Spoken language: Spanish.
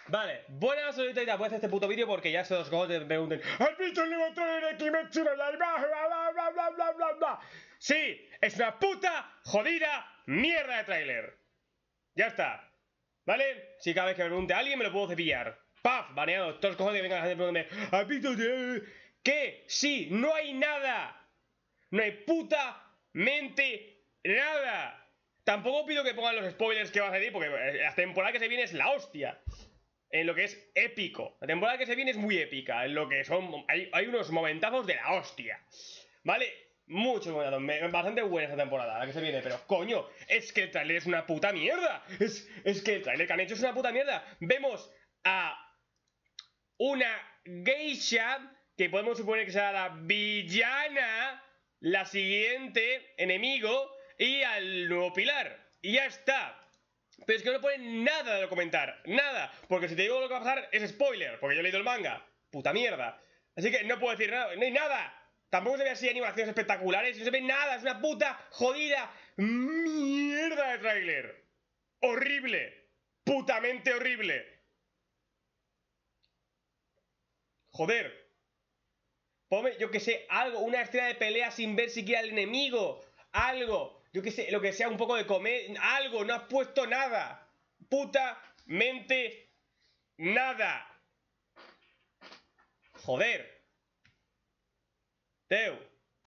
Vale, buenas solicitas, voy a hacer este puto vídeo porque ya se los cojones me pregunten: ¿has visto el nuevo trailer de Kimetsu no Yaiba? Bla, bla, bla, bla, bla, bla. Sí, es una puta jodida mierda de trailer. Ya está. ¿Vale? Si cada vez que me pregunte a alguien me lo puedo cepillar. ¡Paf! Baneado. Todos los cojones que vengan a preguntarme: ¿has visto? ¿Qué? Sí, no hay nada. No hay puta mente nada. Tampoco pido que pongan los spoilers que va a salir, porque la temporada que se viene es la hostia. En lo que es épico. La temporada que se viene es muy épica. En lo que son. Hay unos momentazos de la hostia. ¿Vale? Muchos momentazos. Bastante buena esta temporada, la que se viene. Pero coño, es que el trailer es una puta mierda. Es que el trailer que han hecho es una puta mierda. Vemos a una geisha, que podemos suponer que será la villana, la siguiente enemigo, y al nuevo pilar. Y ya está. Pero es que no ponen nada de comentar, nada. Porque si te digo lo que va a pasar es spoiler, porque yo he leído el manga. Puta mierda. Así que no puedo decir nada, no hay nada. Tampoco se ve así animaciones espectaculares, no se ve nada, es una puta jodida mierda de tráiler. Horrible. Putamente horrible. Joder. Ponme, yo que sé, algo, una escena de pelea sin ver siquiera al enemigo. Algo. Yo que sé, lo que sea, un poco de comer. Algo, no has puesto nada. Putamente nada. Joder. Teo.